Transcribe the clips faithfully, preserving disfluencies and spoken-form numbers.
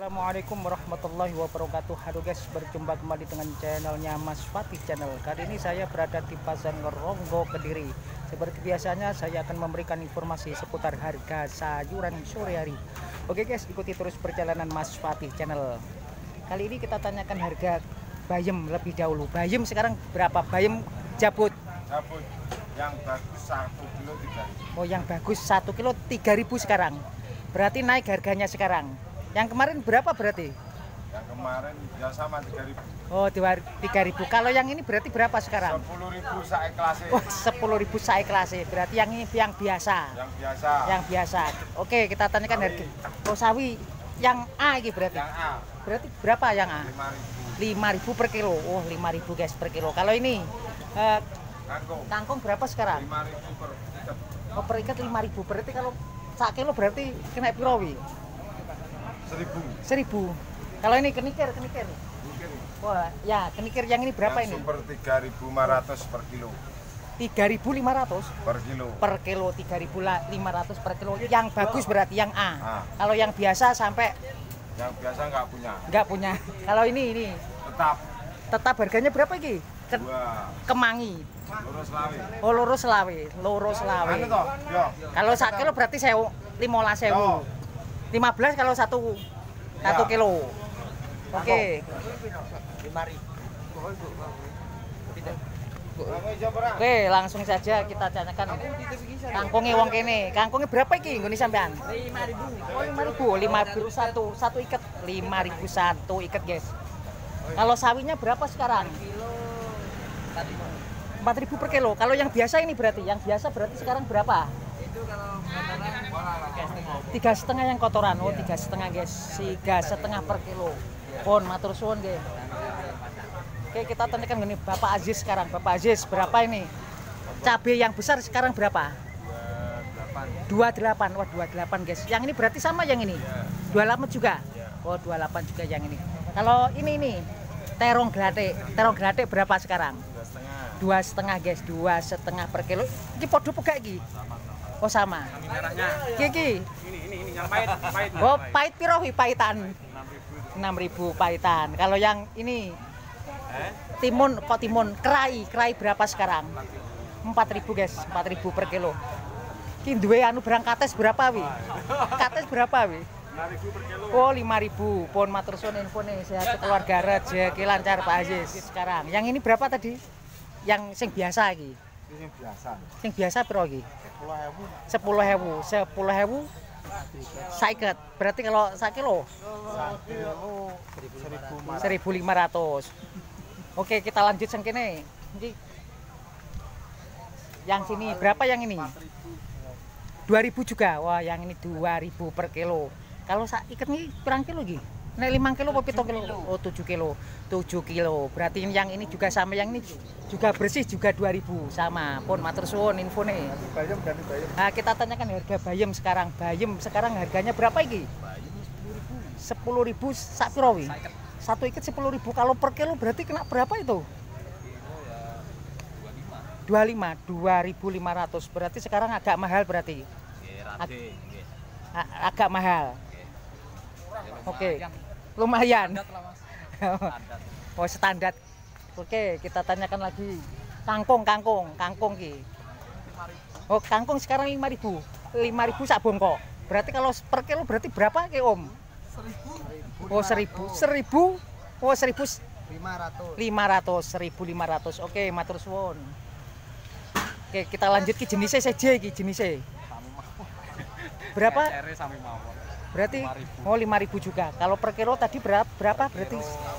Assalamualaikum warahmatullahi wabarakatuh. Halo guys, berjumpa kembali dengan channelnya Mas Fatih Channel. Kali ini saya berada di Pasar Ngeronggo, Kediri. Seperti biasanya saya akan memberikan informasi seputar harga sayuran sore hari. Oke guys, ikuti terus perjalanan Mas Fatih Channel. Kali ini kita tanyakan harga bayam lebih dahulu. Bayam sekarang berapa? Bayam jabut. Jabut yang bagus satu kilo tiga ribu. Oh, yang bagus satu kilo tiga ribu sekarang. Berarti naik harganya sekarang. Yang kemarin berapa berarti? Yang kemarin ya sama tiga ribu. Oh, tiga ribu. Kalau yang ini berarti berapa sekarang? sepuluh ribu saeklase. Oh, sepuluh ribu saeklase. Berarti yang ini yang biasa. Yang biasa. Yang biasa. Oke, kita tanyakan harga. Oh, sawi yang A ini berarti. Yang A. Berarti berapa yang A? lima ribu. lima ribu per kilo. Oh, lima ribu guys per kilo. Kalau ini eh, Kangkung. kangkung berapa sekarang? lima ribu per ikat. Oh, per ikat lima ribu. Berarti kalau sak kilo berarti kena piro wi? seribu. seribu. Kalau ini kenikir, kenikir. Mungkin. Wah, ya, kenikir yang ini berapa yang ini? Super tiga ribu lima ratus per kilo. tiga ribu lima ratus Per kilo. per kilo, tiga ribu lima ratus per kilo. Yang bagus berarti yang A. A. Kalau yang biasa sampai Yang biasa nggak punya. nggak punya. Kalau ini ini Tetap tetap harganya berapa iki? Ke, dua. kemangi. Lurus lawi. Oh, loro selawe, loro selawe. Anu toh? Yo. Kalau satu kilo berarti sewu, lima belas sewu. lima belas kalau satu satu Ya. kilo. Oke. lima ribu. Oke, langsung saja kita tanyakan kangkungnya wong kene. Kangkungnya berapa iki nggone sampean? lima ribu. Oh, lima ribu. lima ribu satu, satu ikat. lima ribu satu ikat, guys. Kalau sawinya berapa sekarang? empat ribu per kilo. Kalau yang biasa ini berarti, yang biasa berarti sekarang berapa? Itu kalau Tiga setengah yang kotoran. Oh, tiga setengah guys. Tiga setengah per kilo. Pon, matur suwun guys. Oke, kita tanyakan gini, Bapak Aziz sekarang. Bapak Aziz, berapa ini? Cabai yang besar sekarang berapa? dua puluh delapan. Wah, dua puluh delapan guys. Yang ini berarti sama yang ini? dua puluh delapan juga? Oh, dua puluh delapan juga yang ini. Kalau ini nih, terong glatik. Terong glatik berapa sekarang? Dua setengah guys, dua setengah per kilo. Ini podo pegak iki? Oh, sama. merahnya. Kiki. Ini ini ini yang pahit, pahit. Oh, pahit piro wi pahitan? enam ribu pahitan. Kalau yang ini Eh? timun, kok timun, kerai, kerai berapa sekarang? empat ribu guys, empat ribu per kilo. Ki duwe anu berang kates berapa wi? Kates berapa wi? lima ribu per kilo. Oh, lima ribu. Pon matur suwun infone, sehat keluarga rezeki lancar Pak Aziz. Sekarang, yang ini berapa tadi? Yang sing biasa iki. Ini biasa. Sing biasa piro iki? sepuluh ribu. sepuluh ribu. sepuluh ribu saiket. Berarti kalau sak kilo seribu lima ratus. Oke, kita lanjut sang kene. Ini yang sini berapa yang ini? dua ribu juga. Wah, yang ini dua ribu per kilo. Kalau sak iket nih pirang kilo iki? Nek lima kilo apa pitung kilo? Oh, tujuh kilo. tujuh kilo. Berarti yang ini juga sama, yang ini juga bersih juga dua ribu sama. Pun matur suwun infone. Bayam dan bayam. Nah, kita tanyakan harga bayam sekarang. Bayam sekarang harganya berapa iki? sepuluh ribu sak piro wi? Satu ikat sepuluh ribu. Kalau per kilo berarti kena berapa itu? dua puluh lima. dua ribu lima ratus. Berarti sekarang agak mahal berarti. Ag agak mahal. Oke. Lumayan. Oh, standar. Oke, kita tanyakan lagi. Kangkung, kangkung, kangkung ki. Oh, kangkung sekarang lima ribu. lima ribu sak bongkok. Berarti kalau per kilo berarti berapa ki, Om? Oh, seribu. Seribu. Oh, seribu lima ratus. Seribu lima ratus. Oke, matur suwun. Oke, kita lanjut ke jenisnya saja ki, jenisnya. Berapa? Berarti oh lima ribu juga. Kalau per kilo tadi berapa? Berapa berarti?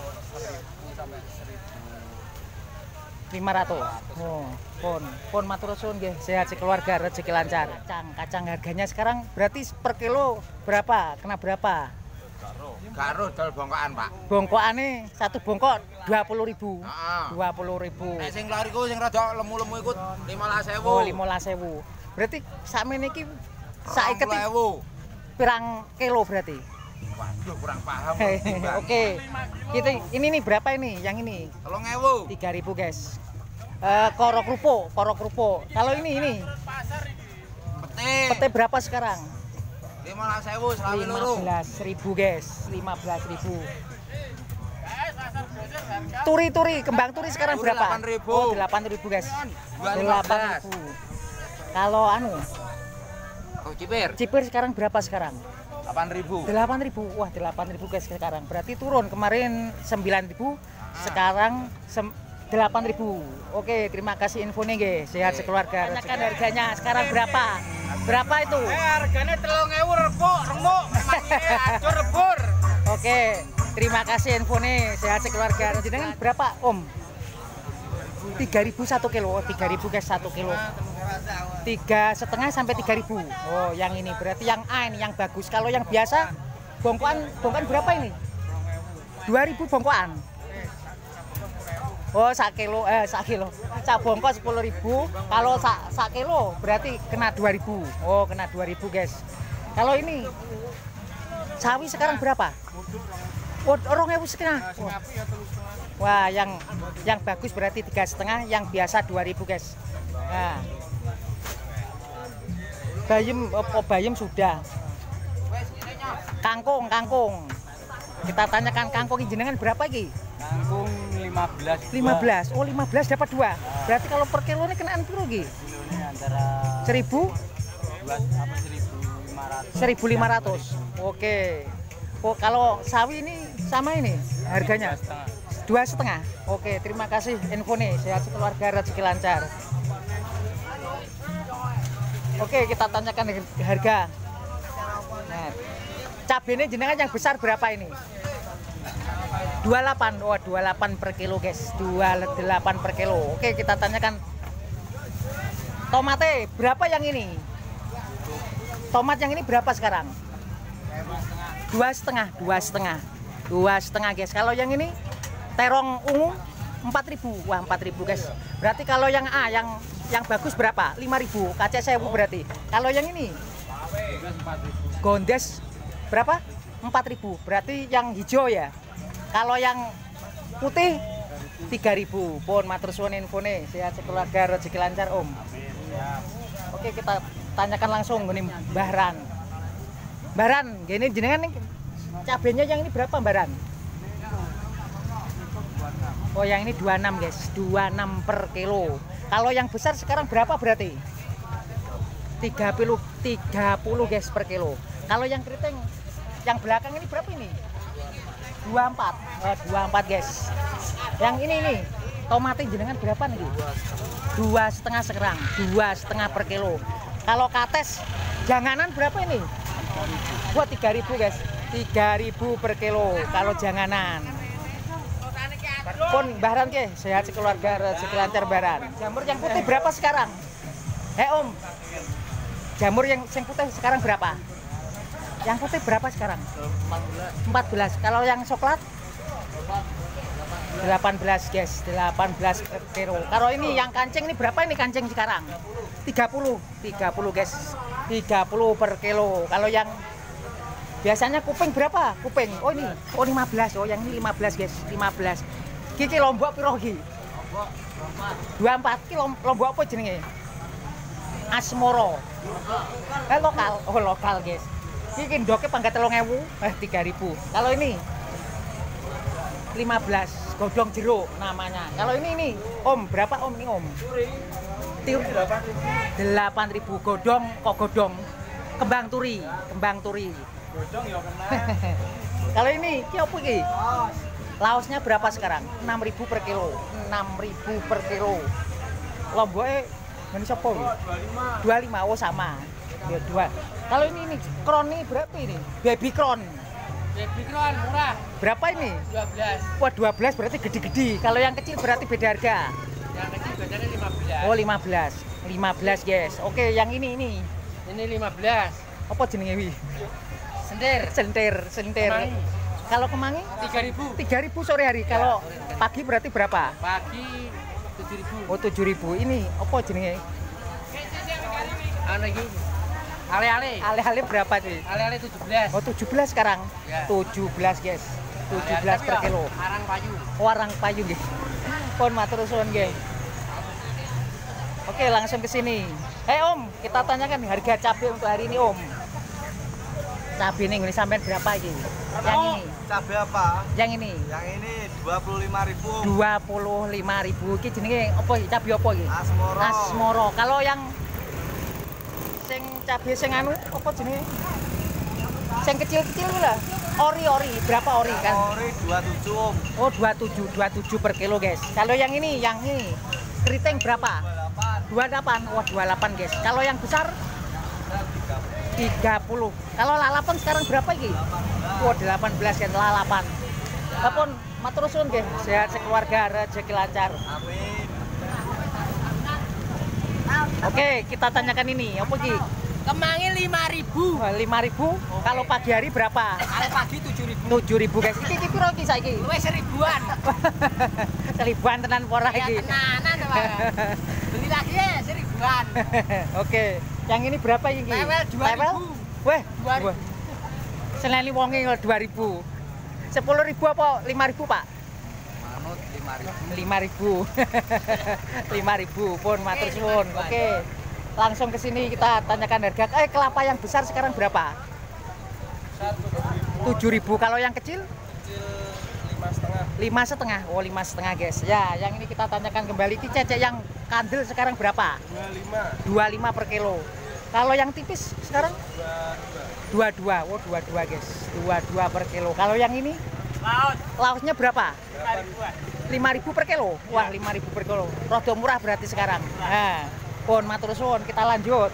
lima ratus. Oh, pon, pon matur suwun nggih. Sehat sekeluarga, rezeki lancar. Kacang, kacang harganya sekarang berarti per kilo berapa? Kena berapa? Karo dol bongkokan, Pak. Bongkokane satu bongkok dua puluh ribu. Heeh. dua puluh ribu. Nek sing lor iku sing rada lemu-lemu iku lima belas ribu. Oh, lima belas ribu. Berarti sakmene iki sak iket pirang kilo berarti? Waduh, kurang paham. Oke. Kita ini nih berapa ini? Yang ini? Tolong ewu. tiga ribu, guys. Eh, koro krupo, koro krupo. Kalau ini ini Pete. pete berapa sekarang? lima belas ribu selawe lima loro. belas ribu guys, lima belas ribu. Turi-turi, kembang turi sekarang Turi berapa? delapan ribu. Oh, delapan ribu guys. delapan ribu. Kalau anu, Oh, cipir cipir sekarang berapa sekarang? delapan ribu. delapan ribu. Wah, delapan ribu guys sekarang. Berarti turun. Kemarin sembilan ribu, sekarang delapan ribu. Oke, terima kasih infonya guys. Sehat sekeluarga. Tanyakan harganya sekarang berapa? Berapa itu? Eh, harganya telung ewu rebuk, remuk, masih hancur rebur. Oke, terima kasih infonya. Sehat sekeluarga. Jenengan berapa, Om? tiga ribu satu kilo. tiga ribu guys satu kilo. Tiga setengah sampai tiga ribu. Oh, yang ini berarti yang A ini yang bagus. Kalau yang biasa bongkoan, bongkoan berapa ini? dua ribu bongkoan. Oh, sak kilo, eh sak kilo. Sak bongkok sepuluh ribu. Kalau sak sak kilo berarti kena dua ribu. Oh, kena dua ribu guys. Kalau ini sawi sekarang berapa? Oh, orang ewu setengah. Wah. Wah, yang yang bagus berarti tiga setengah, yang biasa dua ribu guys. Nah, bayam, oh, bayam sudah. Kangkung, kangkung. Kita tanyakan kangkung jenengan berapa lagi? Kangkung lima belas. lima belas. Oh, lima belas dapat dua. Berarti kalau per kilo ini kenaan piro lagi? Ini antara seribu? dua apa seribu lima ratus. seribu lima ratus. Oke. Oh, kalau sawi ini sama ini harganya? Dua setengah. Oke, terima kasih info nih. Sehat sekeluarga, rezeki lancar. Oke, kita tanyakan harga. Nah, cabenya jenengan yang besar berapa ini? dua puluh delapan. Oh, dua puluh delapan per kilo, guys. dua puluh delapan per kilo. Oke, kita tanyakan tomate berapa yang ini? Tomat yang ini berapa sekarang? Dua setengah, dua setengah, dua setengah, guys. Kalau yang ini terong ungu empat ribu. Wah, empat ribu, guys. Berarti kalau yang A, yang yang bagus berapa? lima ribu. Kaca sewu berarti. Kalau yang ini gondes berapa? empat ribu. Berarti yang hijau ya. Kalau yang putih tiga ribu. Pun matur suwun infone. Sehat sekeluarga, rezeki lancar, Om. Oke, kita tanyakan langsung nih Mbah Ran. Mbah Ran, gini jenengan nih cabenya yang ini berapa, Mbah Ran? Oh, yang ini dua puluh enam, guys. dua puluh enam per kilo. Kalau yang besar sekarang berapa berarti? tiga puluh, tiga puluh, guys, per kilo. Kalau yang keriting yang belakang ini berapa ini? dua puluh empat. Oh, dua puluh empat, guys. Yang ini nih, tomatin jenengan berapa nih? Dua setengah sekarang, dua setengah per kilo. Kalau kates janganan berapa ini? Buat tiga ribu, guys. tiga ribu per kilo kalau janganan. Pun Baran ke, sehat sekeluarga, rezeki lancar Baran. Jamur yang putih berapa sekarang? Eh Om, jamur yang, yang putih sekarang berapa? Yang putih berapa sekarang? empat belas. Kalau yang coklat? delapan belas, guys. delapan belas per kilo. Kalau ini yang kancing ini berapa ini kancing sekarang? tiga puluh. tiga puluh, guys. tiga puluh per kilo. Kalau yang biasanya kuping berapa? Kuping. Oh ini. Oh lima belas. Oh yang ini lima belas, guys. lima belas. Kiki lombok piro iki? dua puluh empat. Ki lombok apa jenenge? Asmoro. Eh lokal. Oh lokal, guys. Iki ndoknya pangkat telung ewu, eh tiga ribu. Kalau ini lima belas, godong jeruk namanya. Kalau ini ini, Om, berapa Om ini Om? Tiur delapan ribu. Godong kok godong? Kembang turi, kembang turi. Godong ya kena. Kalau ini, ki opo iki? Laosnya berapa sekarang? enam ribu per kilo. enam ribu per kilo. Lomboknya ini siapa? dua puluh lima. dua puluh lima, oh sama. Ya dua. Kalau ini ini kron ini berapa ini? Baby kron. Baby kron murah. Berapa ini? dua belas. Wah, dua belas berarti gede-gede. Kalau yang kecil berarti beda harga. Yang kecil bedanya lima belas. Oh, lima belas. lima belas, guys. Oke, yang ini ini. Ini lima belas. Apa jenenge wi? Sendir. Sentir, sentir. Kemangi. Kalau kemangi? tiga ribu. tiga ribu sore hari. Kalau pagi berarti berapa? Pagi tujuh ribu. Oh, tujuh ribu. Ini apa jenenge? Ano lagi? Ale-ale. Ale-ale berapa sih? Ale-ale tujuh belas. Oh, tujuh belas sekarang. Ya. tujuh belas, guys. tujuh belas per kilo. Arang payu. Warang payu, guys. Pon matur suwun, guys. Oke, langsung ke sini. Eh, Om, kita tanyakan harga cabai untuk hari ini, Om. Cabai ini sampai berapa ini? Yang ini. Cabai apa? Yang ini. Yang ini dua puluh lima ribu. dua puluh lima ribu. Iki jenenge apa iki? Cabai apa iki? Asmoro. Asmoro. Kalau yang sing cabai sing anu apa jenenge? Sing kecil-kecil lah. Ori-ori, berapa ori kan? Ori dua puluh tujuh, Om. Oh, dua puluh tujuh, dua puluh tujuh per kilo, guys. Kalau yang ini, yang ini keriting berapa? dua puluh delapan. Wah, dua puluh delapan, guys. Kalau yang besar tiga puluh. Kalau lalapan sekarang berapa iki? Wah, delapan belas kan lalapan. Apun matur suwun nggih, sehat sekeluarga, rezeki lancar. Amin. Oke, kita tanyakan ini, apa iki? Kemangi lima ribu. lima ribu. Kalau pagi hari berapa? Kalau pagi tujuh ribu. tujuh ribu, guys. Iki iki piro iki saiki? Luwih seribuan. Seribuan tenan pora Ya iki. tenanan, Pak. Beli lagi ya seribuan. Oke, yang ini berapa ini? Lewel dua ribu. Weh, dua ribu. Seneni wonge dua ribu. sepuluh ribu apa lima ribu, Pak? Manut lima ribu. lima ribu. lima ribu pun matur suwun. Oke. Langsung ke sini kita tanyakan harga. Eh, kelapa yang besar sekarang berapa? tujuh ribu. Kalau yang kecil? lima setengah. lima setengah. Oh, lima setengah, guys. Ya, yang ini kita tanyakan kembali. Ki cecek yang kandel sekarang berapa? dua puluh lima. dua puluh lima per kilo. Kalau yang tipis sekarang? dua puluh dua. Oh, dua puluh dua, guys. dua puluh dua per kilo. Kalau yang ini? Laut. Lautnya berapa? lima ribuan. lima ribu per kilo. Wah, lima ribu per kilo. Rodo murah berarti sekarang. Nah, pun matur suwun, kita lanjut.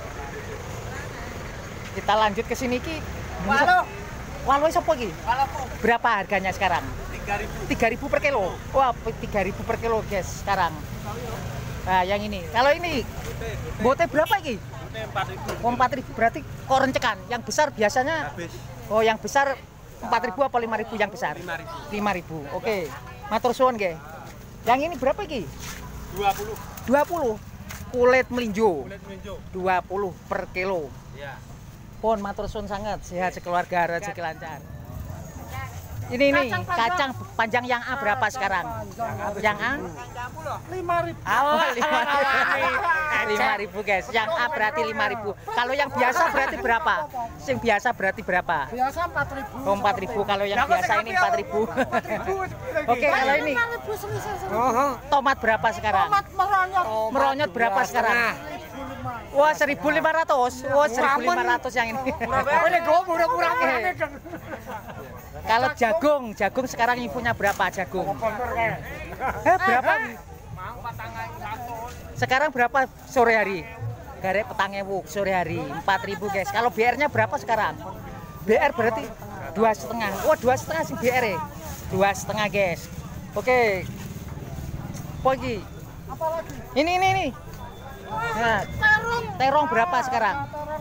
Kita lanjut ke sini ki. Walu. Walu sapa iki? Walu. Berapa harganya sekarang? tiga ribu. tiga ribu per kilo. Wah, tiga ribu per kilo, guys, sekarang. Nah, yang ini. Kalau ini bote berapa iki? empat ribu. Oh, empat ribu berarti korencekan. Yang besar biasanya Habis. oh, yang besar empat ribu apa lima ribu yang besar? lima ribu. lima ribu. Oke. Matur suwun nggih. Yang ini berapa iki? dua puluh. dua puluh. Kulit melinjo. Kulit melinjo. dua puluh per kilo. Ya. Pun matur suwun sangat, sehat sekeluarga, rezeki lancar. Ini ini kacang panjang yang A berapa sekarang? Yang A? lima ribu. Oh, lima ribu, guys. Yang A berarti lima ribu. Kalau yang biasa berarti berapa? Yang biasa berarti berapa? Biasa empat ribu. Oh, empat ribu. Kalau yang biasa ini empat ribu. Oke, kalau ini tomat berapa sekarang? Tomat meronyot. Meronyot berapa sekarang? Wah, seribu lima ratus. Wah, seribu lima ratus yang ini. Ini gue murah-murah. Kalau jagung, jagung sekarang infonya berapa jagung? Eh, berapa? Sekarang berapa sore hari? Garek petang ewu sore hari empat ribu, guys. Kalau B R-nya berapa sekarang? B R berarti dua setengah. Wah, dua setengah sih B R -nya. Dua setengah, guys. Oke. Pagi. Ini ini ini. Nah, terong berapa sekarang?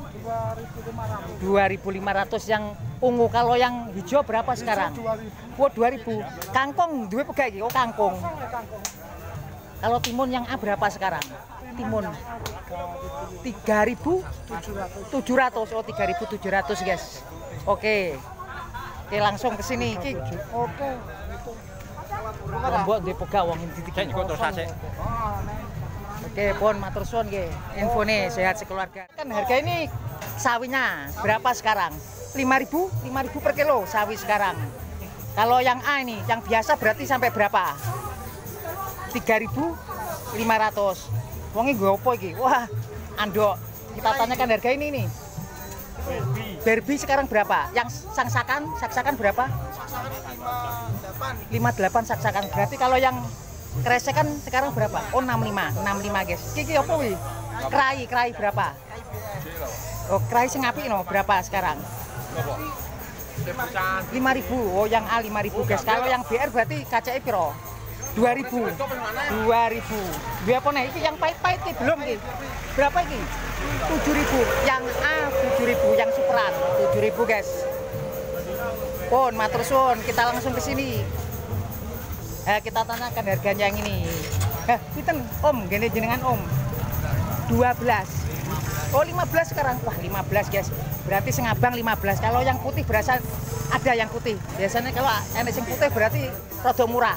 dua ribu lima ratus yang ungu. Kalau yang hijau berapa sekarang? Wah, dua ribu. Kangkung duwe pegak iki, oh kangkung. Kalau timun yang A berapa sekarang? Timun tiga ribu tujuh ratus. Oh, tiga ribu tujuh ratus, guys. Oke. Oke, langsung ke sini iki. Oke. Mbok duwe pegak wong iki tiga terus ase. Oke, pun matur suwun nggih. Infone sehat sekeluarga. Kan harga ini sawinya berapa sekarang? lima ribu, lima ribu per kilo sawi sekarang. Kalau yang A ini, yang biasa berarti sampai berapa? tiga ribu lima ratus. Wonge nggo apa iki? Wah, andok. Kita tanyakan harga ini nih. Barbie sekarang berapa? Yang saksakan, saksakan berapa? lima puluh delapan saksakan. Berarti kalau yang kresekan sekarang berapa? Oh, enam puluh lima, enam puluh lima, guys. Iki apa wi? Krai, krai berapa? Oh, krai sing apik no, berapa sekarang? lima ribu. Oh, yang A lima ribu, guys. Kalau yang B R berarti kacake piro? dua ribu. dua ribu. Dua apa nih? Iki yang pahit-pahit ki belum ki. Berapa iki? tujuh ribu. Yang A tujuh ribu, yang superan tujuh ribu, guys. Pun matur suwun, kita langsung ke sini. Eh, kita tanyakan harganya yang ini. Eh, pinten, Om? Gini jenengan, Om. dua belas. Oh, lima belas sekarang. Wah, lima belas, guys. Berarti sing abang lima belas. Kalau yang putih berasa ada yang putih. Biasanya kalau enek sing putih berarti rada murah.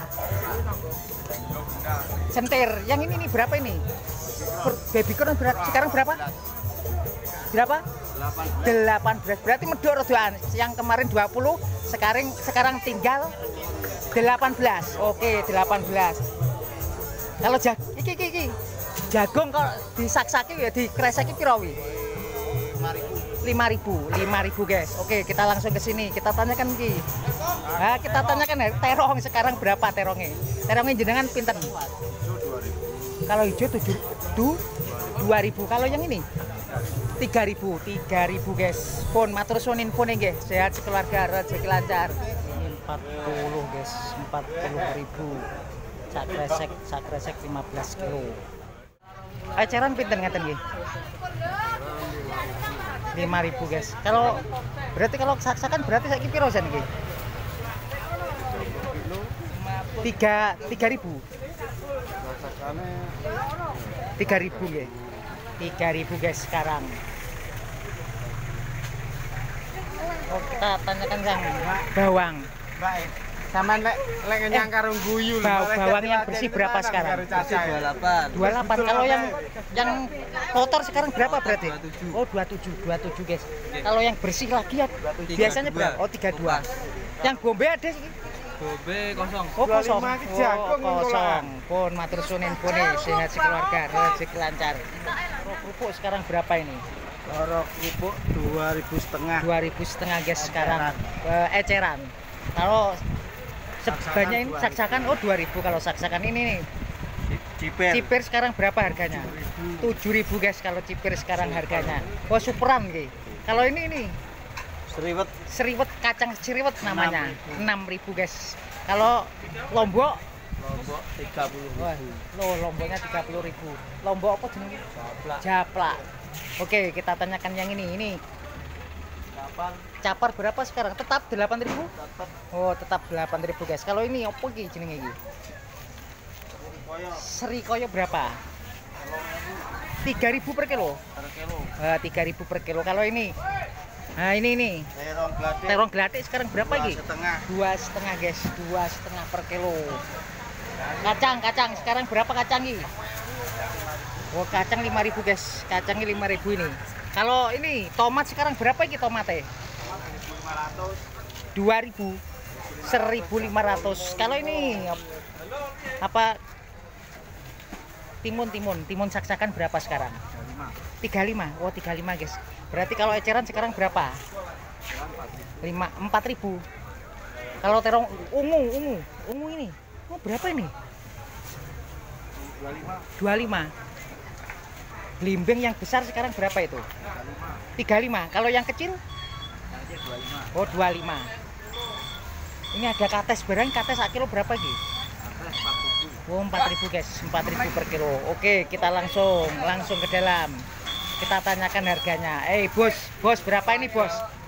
Sentir. Yang ini nih berapa ini? Baby corn berat sekarang berapa? Berapa? delapan belas. Berarti medok rodoan. Yang kemarin dua puluh, sekarang sekarang tinggal delapan belas. Oke, delapan belas. Kalau jag iki iki iki. Jagung kok disaksaki ya dikreseki piro wi? lima ribu. lima ribu guys. Oke, kita langsung ke sini. Kita tanyakan iki. Nah, kita tanyakan terong sekarang berapa terongnya? Terongnya jenengan pinten? Kalau hijau tujuh dua ribu. Kalau yang ini tiga ribu. tiga ribu guys. Pun matur suwun infone nggih. Sehat sekeluarga, rezeki lancar. Ini empat puluh guys. empat puluh ribu. Sak kresek, sak kresek lima belas kilo. Eceran pinten ngeten nggih? lima ribu guys. Kalau berarti kalau saksakan berarti saiki piro jan iki? tiga tiga ribu. tiga ribu nggih. tiga ribu guys sekarang. Oh, kita tanyakan yang bawang. Baik. Sampean lek lek ngenyang karo guyu lho. Bawang yang bersih berapa sekarang? dua puluh delapan. dua puluh delapan. Kalau yang yang kotor sekarang berapa berarti? Oh, dua puluh tujuh. dua puluh tujuh guys. Kalau yang bersih lagi ya biasanya berapa? Oh, tiga puluh dua. Yang bombe ada sih. Bombe kosong. Oh, kosong. Oh, kosong. Pun matur suwun infone sehat sekeluarga, rezeki lancar. Rok kerupuk sekarang berapa ini? Rok kerupuk dua ribu setengah. dua ribu setengah guys sekarang. Eh, eceran. Kalau sebanyak ini saksakan oh dua ribu. Kalau saksakan ini nih Cipir. cipir sekarang berapa harganya? tujuh ribu guys kalau cipir sekarang harganya. Oh, superan nih. Kalau ini nih Seriwet. seriwet, kacang seriwet namanya. enam ribu guys. Kalau lombok Lombok tiga puluh ribu. wah, loh lomboknya tiga puluh ribu. Lombok apa jenenge? Japlak. Japlak. Oke, kita tanyakan yang ini. Ini capar berapa sekarang? Tetap delapan ribu? Tetap. Oh, tetap delapan ribu guys. Kalau ini apa iki jenenge iki? Serikoyo berapa? tiga ribu per kilo. Per kilo. Eh, tiga ribu per kilo. Kalau ini nah ini nih Terong gladek. terong gelatik sekarang berapa Dua iki? setengah. Dua setengah guys. Dua setengah per kilo. Kacang, kacang sekarang berapa kacang iki? Oh, kacang lima ribu guys. Kacangnya lima ribu ini. Kalau ini tomat sekarang berapa iki tomatnya? dua ribu. seribu lima ratus. Kalau ini apa timun timun timun saksakan berapa sekarang? tiga puluh lima. Oh, tiga puluh lima guys. Berarti kalau eceran sekarang berapa? lima empat ribu. Kalau terong ungu ungu ungu ini oh berapa ini? dua puluh lima. Blimbing yang besar sekarang berapa itu? tiga puluh lima. Kalau yang kecil? Oh, dua puluh lima. Ini ada kates barang, kates sak kilo berapa iki? Oh, empat ribu guys, empat ribu per kilo. Oke, kita langsung langsung ke dalam. Kita tanyakan harganya. Eh, bos, bos berapa ini, bos?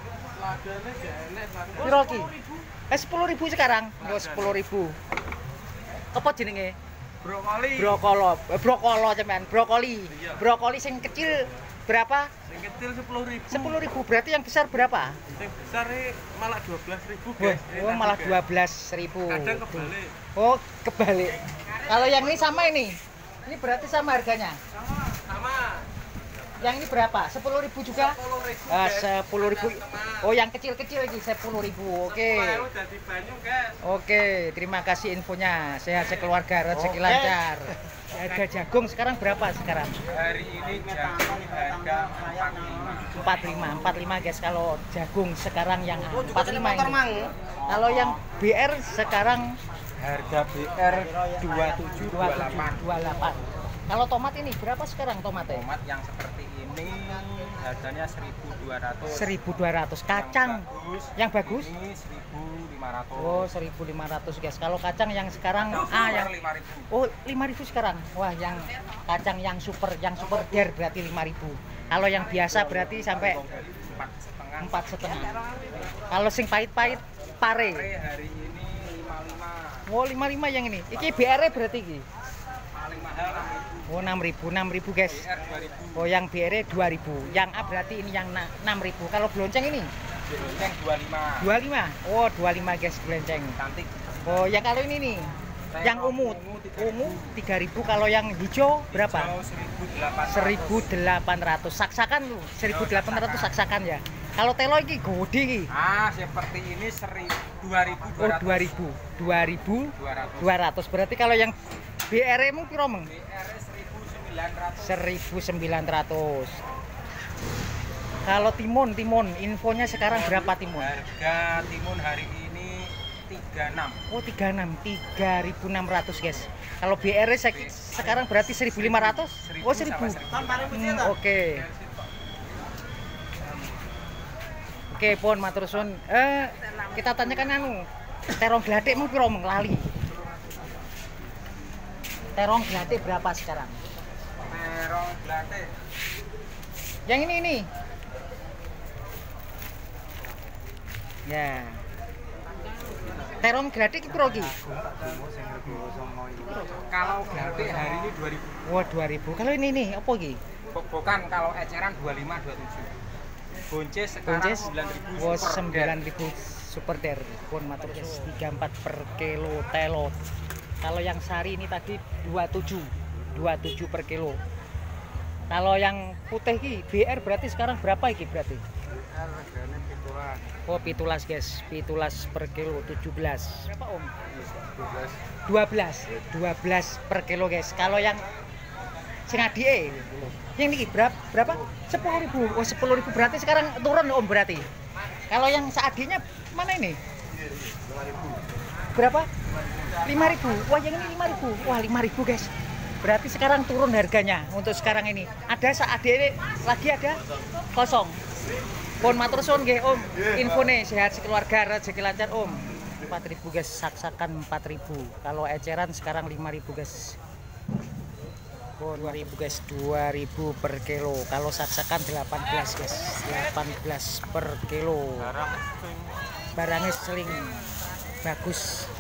Piro iki? Eh, sepuluh ribu sekarang. Oh, sepuluh ribu. Apa jenenge? Brokoli. Brokolo, eh, brokolo cemen, brokoli. Brokoli sing kecil berapa? Yang kecil sepuluh ribu. sepuluh ribu. Berarti yang besar berapa? Yang besar ini malah dua belas ribu Oh, guys. oh malah dua belas ribu. Kadang kebalik. Oh, kebalik. Kalau yang ini sama ini. Ini berarti sama harganya. Sama. Yang ini berapa? sepuluh ribu juga? sepuluh ribu. Ah, sepuluh ribu. Oh, yang kecil-kecil lagi sepuluh ribu. Oke. Mau jadi banyu guys. Oke, terima kasih infonya. Sehat sekeluarga, rezeki lancar. Harga jagung sekarang berapa sekarang? Hari ini jagung harga empat puluh lima. empat puluh lima guys kalau jagung sekarang yang empat puluh lima ini. Kalau yang B R sekarang harga B R dua puluh tujuh dua puluh tujuh, dua puluh delapan. Kalau tomat ini berapa sekarang tomatnya? Tomat yang seperti ini harganya seribu dua ratus. seribu dua ratus. Kacang yang bagus? Ini seribu lima ratus. Oh, seribu lima ratus guys. Kalau kacang yang sekarang ah yang lima ribu. oh lima ribu sekarang. Wah, yang kacang yang super yang super der berarti lima ribu. Kalau yang biasa berarti sampai empat setengah. empat setengah. Kalau sing pahit-pahit pare. Pare hari ini lima puluh lima. Oh, lima puluh lima yang ini. Iki B R berarti iki. Paling mahal enam ribu. Oh, enam ribu, enam ribu guys. B R dua ribu. Oh, yang B R dua ribu. Yang A berarti ini yang enam ribu. Kalau belonceng ini Belonceng dua puluh lima. dua puluh lima. Oh, dua puluh lima guys belonceng. Cantik. Oh, ya kalau ini nih. Yang ungu, ungu tiga ribu, kalau yang hijau berapa? seribu delapan ratus. Saksakan lu, seribu delapan ratus saksakan ya. Kalau telo ini gede iki. Ah, seperti ini dua ribu dua ratus. Oh, dua ribu. dua ribu dua ratus. Berarti kalau yang B R-mu piro, Meng? B R seribu sembilan ratus. seribu sembilan ratus. Kalau timun, timun infonya sekarang berapa timun? Harga timun hari ini tiga puluh enam. Oh, tiga puluh enam, tiga ribu enam ratus, guys. Kalau B R se sekarang berarti seribu lima ratus? Oh, seribu. Hmm, Oke. Oke, pun matur suwun. Eh, kita tanyakan anu, terong glatik mu piro, Meng? Lali. Terong glatik berapa sekarang? Terong glatik. Yang ini ini. Ya. Terong glatik piro iki? Kalau glatik hari ini dua ribu. Wah, dua ribu. Kalau ini nih, apa iki? Bukan, kalau eceran dua puluh lima, dua puluh tujuh. Buncis sekarang Buncis sembilan ribu. oh, sembilan ribu super der. Pun matur guys, tiga puluh empat per kilo telo. Kalau yang sari ini tadi dua puluh tujuh. dua puluh tujuh per kilo. Kalau yang putih iki B R berarti sekarang berapa iki berarti? Harganya pitulas. Oh, pitulas guys, pitulas per kilo tujuh belas. Berapa Om? dua belas. dua belas. dua belas per kilo guys. Kalau yang sing adike yang ini berapa? Berapa? sepuluh ribu. Oh, sepuluh ribu berarti sekarang turun Om berarti. Kalau yang seadiknya mana ini? lima ribu. Berapa? lima ribu. Wah, yang ini lima ribu. Wah, lima ribu guys. Berarti sekarang turun harganya untuk sekarang ini. Ada seadik lagi ada kosong. Pun matur suwun nggih Om. Infone sehat sekeluarga, rezeki lancar Om. empat ribu guys, saksakan empat ribu. Kalau eceran sekarang lima ribu guys. Oh, dua ribu guys, dua ribu per kilo. Kalau saksakan delapan belas guys, delapan belas per kilo. Barangnya seling bagus.